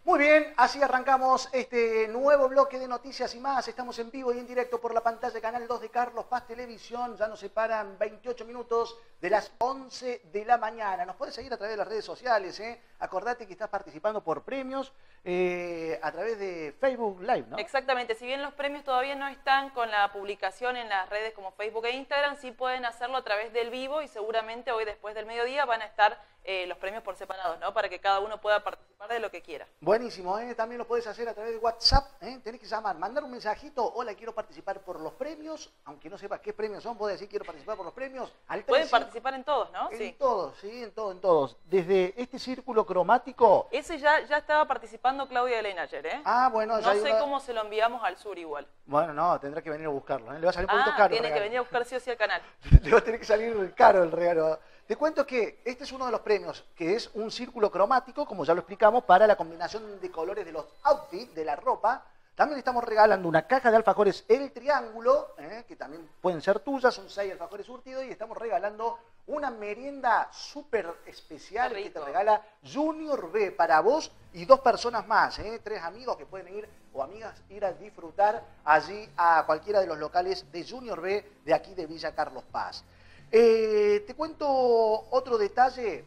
Muy bien, así arrancamos este nuevo bloque de noticias y más. Estamos en vivo y en directo por la pantalla de Canal 2 de Carlos Paz Televisión. Ya nos separan 28 minutos de las 11 de la mañana. Nos puedes seguir a través de las redes sociales, ¿eh? Acordate que estás participando por premios a través de Facebook Live, ¿no? Exactamente, si bien los premios todavía no están con la publicación en las redes como Facebook e Instagram, sí pueden hacerlo a través del vivo y seguramente hoy después del mediodía van a estar los premios por separados, ¿no? Para que cada uno pueda participar de lo que quiera. Buenísimo, ¿eh? También lo puedes hacer a través de WhatsApp, ¿eh? Tenés que llamar, mandar un mensajito, hola, quiero participar por los premios, aunque no sepas qué premios son, podés decir quiero participar por los premios. Pueden participar en todos, ¿no? En todos, sí, en todos. Desde este círculo cromático... Ese ya estaba participando Claudia Elena ayer, ¿eh? Ah, bueno. No sé cómo se lo enviamos al sur igual. Bueno, no, tendrá que venir a buscarlo, ¿eh? Le va a salir un poquito caro. Tiene que venir a buscar sí o sí al canal. Le va a tener que salir caro el regalo. Te cuento que este es uno de los premios, que es un círculo cromático, como ya lo explicamos, para la combinación de colores de los outfits, de la ropa. También estamos regalando una caja de alfajores El Triángulo, que también pueden ser tuyas, son 6 alfajores surtidos, y estamos regalando una merienda súper especial que te regala Junior B para vos y 2 personas más, 3 amigos que pueden ir o amigas ir a disfrutar allí a cualquiera de los locales de Junior B de aquí de Villa Carlos Paz. Te cuento otro detalle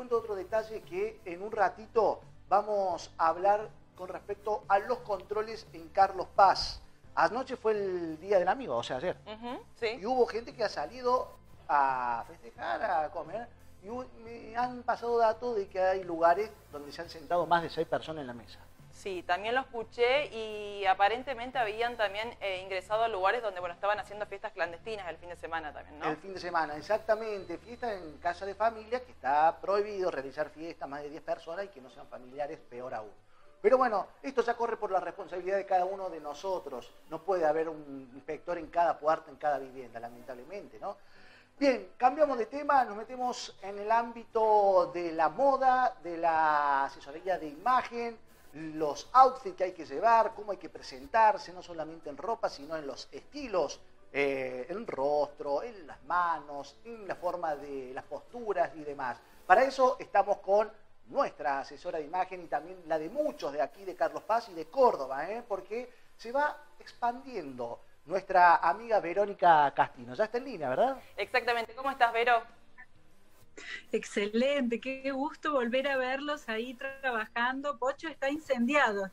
que en un ratito vamos a hablar con respecto a los controles en Carlos Paz. Anoche fue el Día del Amigo, o sea, ayer. Sí. Y hubo gente que ha salido a festejar, a comer, y me han pasado datos de que hay lugares donde se han sentado más de 6 personas en la mesa. Sí, también lo escuché y aparentemente habían también ingresado a lugares donde, bueno, estaban haciendo fiestas clandestinas el fin de semana también, ¿no? El fin de semana, exactamente. Fiestas en casa de familia, que está prohibido realizar fiestas más de 10 personas y que no sean familiares, peor aún. Pero bueno, esto ya corre por la responsabilidad de cada uno de nosotros. No puede haber un inspector en cada puerta, en cada vivienda, lamentablemente, ¿no? Bien, cambiamos de tema, nos metemos en el ámbito de la moda, de la asesoría de imagen, los outfits que hay que llevar, cómo hay que presentarse, no solamente en ropa, sino en los estilos, en el rostro, en las manos, en la forma de las posturas y demás. Para eso estamos con nuestra asesora de imagen y también la de muchos de aquí, de Carlos Paz y de Córdoba, porque se va expandiendo nuestra amiga Verónica Castino. Ya está en línea, ¿verdad? Exactamente. ¿Cómo estás, Vero? Excelente, qué gusto volver a verlos ahí trabajando. Pocho está incendiado,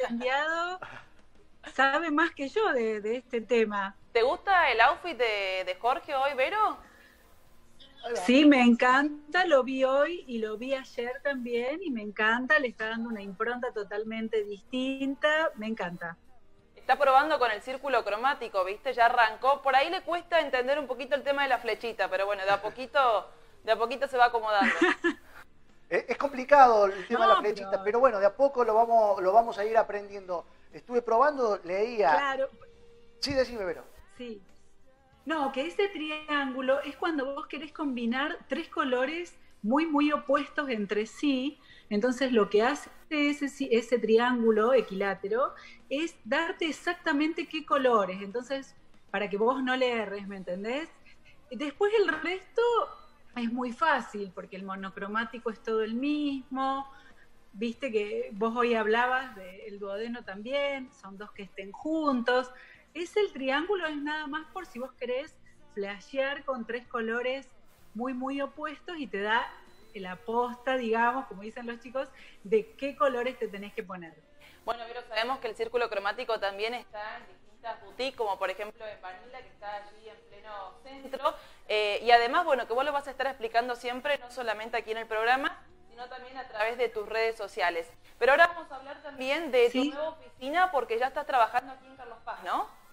sabe más que yo de este tema. ¿Te gusta el outfit de Jorge hoy, Vero? Sí, me encanta, lo vi hoy y lo vi ayer también y me encanta, le está dando una impronta totalmente distinta, me encanta. Está probando con el círculo cromático, ¿viste? Ya arrancó, por ahí le cuesta entender un poquito el tema de la flechita, pero bueno, de a poquito se va acomodando. Es complicado el tema de la flechita, pero bueno, de a poco lo vamos a ir aprendiendo. Estuve probando, leía... Claro. Sí, decime, Vero. Sí. No, que ese triángulo es cuando vos querés combinar 3 colores muy, muy opuestos entre sí. Entonces lo que hace ese triángulo equilátero es darte exactamente qué colores. Entonces, para que vos no le erres, ¿me entendés? Después el resto es muy fácil, porque el monocromático es todo el mismo. Viste que vos hoy hablabas del duodeno también, son 2 que estén juntos. El triángulo es nada más por si vos querés flashear con 3 colores muy, muy opuestos y te da la posta, digamos, como dicen los chicos, de qué colores te tenés que poner. Bueno, pero sabemos que el círculo cromático también está en distintas boutiques, como por ejemplo en Vanilla, que está allí en pleno centro. Y además, bueno, que vos lo vas a estar explicando siempre, no solamente aquí en el programa, sino también a través de tus redes sociales. Pero ahora vamos a hablar también de tu nueva oficina, porque ya estás trabajando aquí en Carlos Paz, ¿no?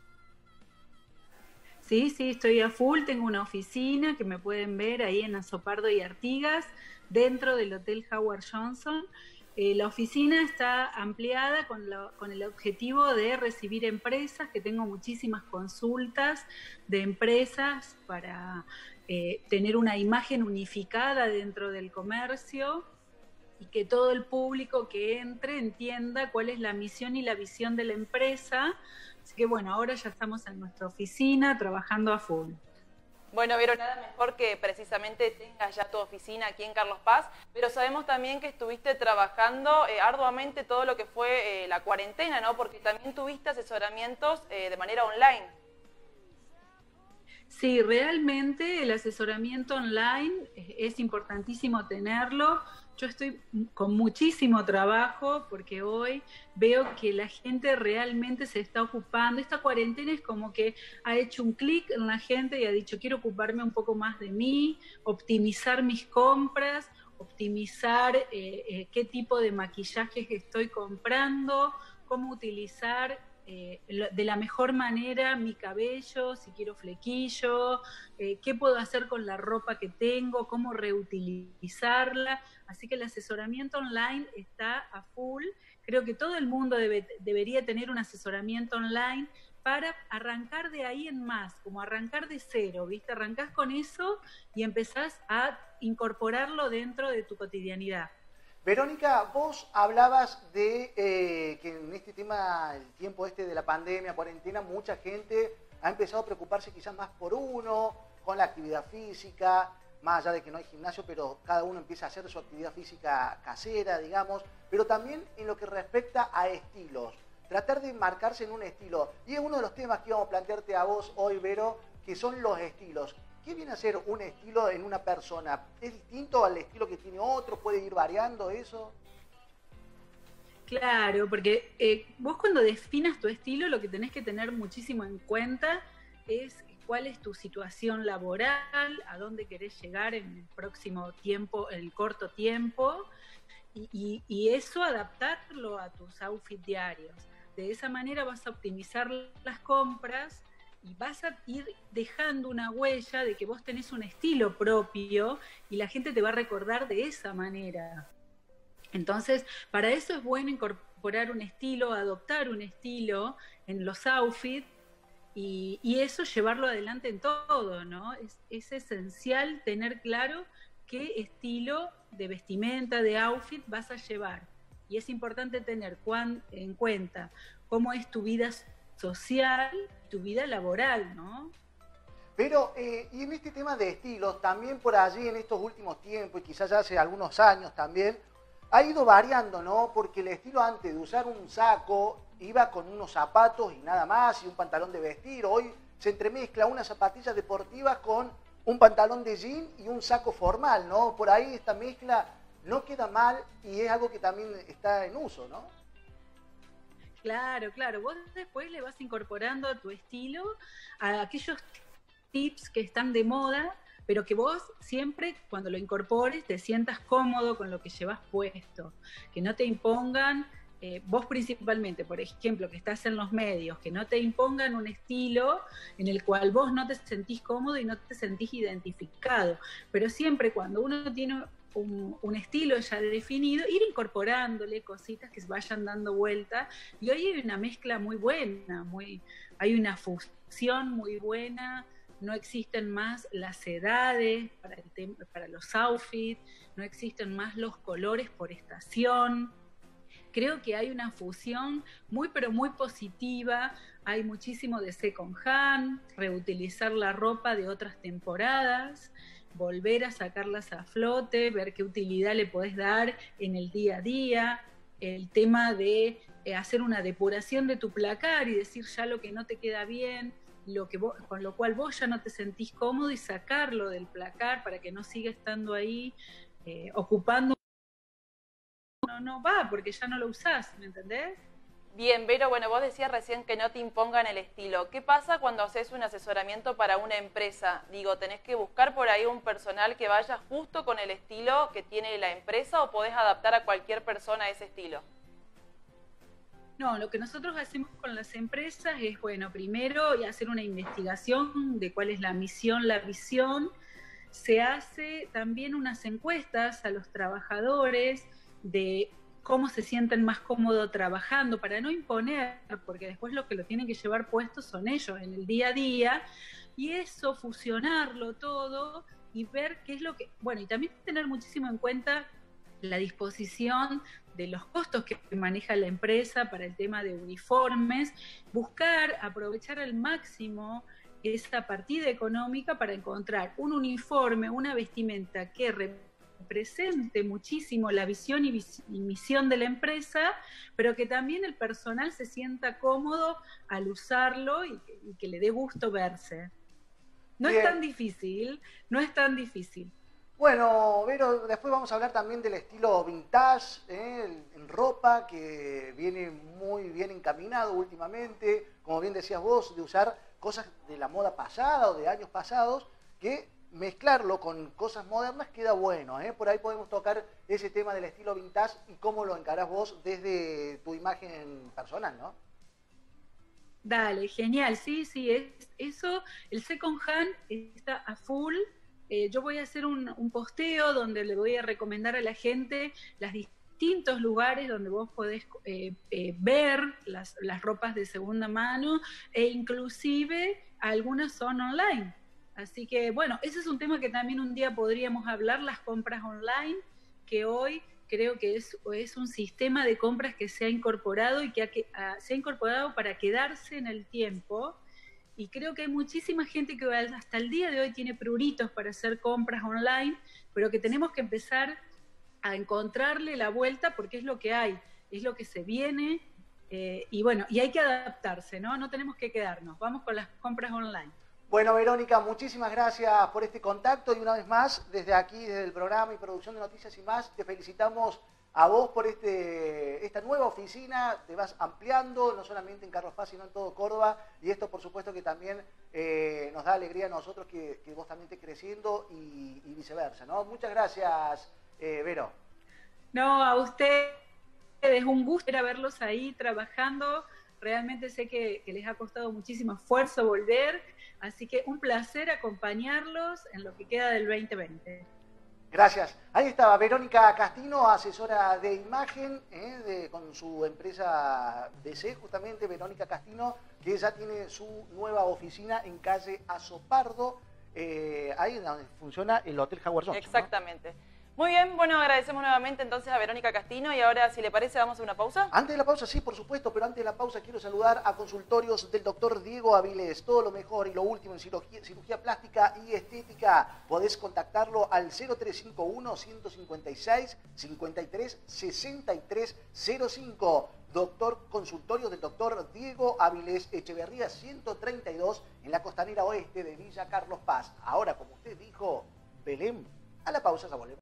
Sí, estoy a full, tengo una oficina que me pueden ver ahí en Azopardo y Artigas, dentro del Hotel Howard Johnson. La oficina está ampliada con el objetivo de recibir empresas, que tengo muchísimas consultas de empresas para tener una imagen unificada dentro del comercio y que todo el público que entre entienda cuál es la misión y la visión de la empresa. Así que bueno, ahora ya estamos en nuestra oficina trabajando a full. Bueno, Vero, nada mejor que precisamente tengas ya tu oficina aquí en Carlos Paz, pero sabemos también que estuviste trabajando arduamente todo lo que fue la cuarentena, ¿no? Porque también tuviste asesoramientos de manera online. Sí, realmente el asesoramiento online es importantísimo tenerlo. Yo estoy con muchísimo trabajo porque hoy veo que la gente realmente se está ocupando. Esta cuarentena es como que ha hecho un clic en la gente y ha dicho, quiero ocuparme un poco más de mí, optimizar mis compras, optimizar qué tipo de maquillajes estoy comprando, cómo utilizar de la mejor manera mi cabello, si quiero flequillo, qué puedo hacer con la ropa que tengo, cómo reutilizarla. Así que el asesoramiento online está a full. Creo que todo el mundo debería tener un asesoramiento online para arrancar de ahí en más, como arrancar de cero, ¿viste? Arrancás con eso y empezás a incorporarlo dentro de tu cotidianidad. Verónica, vos hablabas de que en este tema, el tiempo este de la pandemia, cuarentena, mucha gente ha empezado a preocuparse quizás más por uno, con la actividad física, más allá de que no hay gimnasio, pero cada uno empieza a hacer su actividad física casera, digamos, pero también en lo que respecta a estilos, tratar de marcarse en un estilo. Y es uno de los temas que íbamos a plantearte a vos hoy, Vero, que son los estilos. ¿Qué viene a ser un estilo en una persona? ¿Es distinto al estilo que tiene otro? ¿Puede ir variando eso? Claro, porque vos cuando definas tu estilo lo que tenés que tener muchísimo en cuenta es cuál es tu situación laboral, a dónde querés llegar en el próximo tiempo, en el corto tiempo, y eso adaptarlo a tus outfits diarios. De esa manera vas a optimizar las compras y vas a ir dejando una huella de que vos tenés un estilo propio y la gente te va a recordar de esa manera. Entonces, para eso es bueno incorporar un estilo, adoptar un estilo en los outfits y eso llevarlo adelante en todo, ¿no? Es esencial tener claro qué estilo de vestimenta, de outfit vas a llevar. Y es importante tener en cuenta cómo es tu vida social, tu vida laboral, ¿no? Pero, y en este tema de estilos, también por allí en estos últimos tiempos, y quizás ya hace algunos años también, ha ido variando, ¿no? Porque el estilo antes de usar un saco iba con unos zapatos y nada más, y un pantalón de vestir. Hoy se entremezcla unas zapatillas deportivas con un pantalón de jean y un saco formal, ¿no? Por ahí esta mezcla no queda mal y es algo que también está en uso, ¿no? Claro, claro. Vos después le vas incorporando a tu estilo a aquellos tips que están de moda, pero que vos siempre cuando lo incorpores te sientas cómodo con lo que llevas puesto, que no te impongan, vos principalmente, por ejemplo, que estás en los medios, que no te impongan un estilo en el cual vos no te sentís cómodo y no te sentís identificado, pero siempre cuando uno tiene un estilo ya definido, ir incorporándole cositas que se vayan dando vuelta, y hoy hay una mezcla muy buena, hay una fusión muy buena. No existen más las edades para los outfits, no existen más los colores por estación. Creo que hay una fusión muy pero muy positiva, hay muchísimo de second hand, reutilizar la ropa de otras temporadas, volver a sacarlas a flote, ver qué utilidad le podés dar en el día a día, el tema de hacer una depuración de tu placar y decir ya lo que no te queda bien, con lo cual vos ya no te sentís cómodo y sacarlo del placar para que no siga estando ahí ocupando. No va, porque ya no lo usás, ¿me entendés? Bien, Vero, bueno, vos decías recién que no te impongan el estilo. ¿Qué pasa cuando haces un asesoramiento para una empresa? Digo, ¿tenés que buscar por ahí un personal que vaya justo con el estilo que tiene la empresa o podés adaptar a cualquier persona ese estilo? No, lo que nosotros hacemos con las empresas es, bueno, primero hacer una investigación de cuál es la misión, la visión. Se hace también unas encuestas a los trabajadores de cómo se sienten más cómodos trabajando, para no imponer, porque después lo que lo tienen que llevar puesto son ellos en el día a día, y eso, fusionarlo todo y ver qué es lo que... Bueno, y también tener muchísimo en cuenta la disposición de los costos que maneja la empresa para el tema de uniformes, buscar, aprovechar al máximo esa partida económica para encontrar un uniforme, una vestimenta que represente muchísimo la visión y misión de la empresa, pero que también el personal se sienta cómodo al usarlo y que le dé gusto verse. No Bien. es tan difícil, no es tan difícil. Bueno, Vero, después vamos a hablar también del estilo vintage en ropa, que viene muy bien encaminado últimamente, como bien decías vos, de usar cosas de la moda pasada o de años pasados, que mezclarlo con cosas modernas queda bueno. Por ahí podemos tocar ese tema del estilo vintage y cómo lo encarás vos desde tu imagen personal, ¿no? Dale, genial, sí, eso, el second hand está a full. Yo voy a hacer un posteo donde le voy a recomendar a la gente los distintos lugares donde vos podés ver las ropas de segunda mano, e inclusive algunas son online. Así que bueno, ese es un tema que también un día podríamos hablar, las compras online, que hoy creo que es un sistema de compras que se ha incorporado y que se ha incorporado para quedarse en el tiempo. Y creo que hay muchísima gente que hasta el día de hoy tiene pruritos para hacer compras online, pero que tenemos que empezar a encontrarle la vuelta porque es lo que hay, es lo que se viene, y bueno, y hay que adaptarse, ¿no? No tenemos que quedarnos, vamos con las compras online. Bueno, Verónica, muchísimas gracias por este contacto y una vez más, desde aquí, desde el programa y producción de Noticias y Más, te felicitamos a vos por esta nueva oficina. Te vas ampliando, no solamente en Carlos Paz, sino en todo Córdoba, y esto por supuesto que también nos da alegría a nosotros que vos también estés creciendo y viceversa, ¿no? Muchas gracias, Vero. No, a ustedes, un gusto era verlos ahí trabajando. Realmente sé que les ha costado muchísimo esfuerzo volver, así que un placer acompañarlos en lo que queda del 2020. Gracias. Ahí estaba Verónica Castino, asesora de imagen con su empresa DC, justamente Verónica Castino, que ya tiene su nueva oficina en calle Azopardo, ahí donde funciona el Hotel Howard Johnson. Exactamente. ¿No? Muy bien, bueno, agradecemos nuevamente entonces a Verónica Castino y ahora, si le parece, vamos a una pausa. Antes de la pausa, sí, por supuesto, pero antes de la pausa quiero saludar a consultorios del doctor Diego Avilés. Todo lo mejor y lo último en cirugía plástica y estética. Podés contactarlo al 0351-156-53-6305. Consultorios del doctor Diego Avilés, Echeverría 132, en la costanera oeste de Villa Carlos Paz. Ahora, como usted dijo, Belén, a la pausa ya volvemos.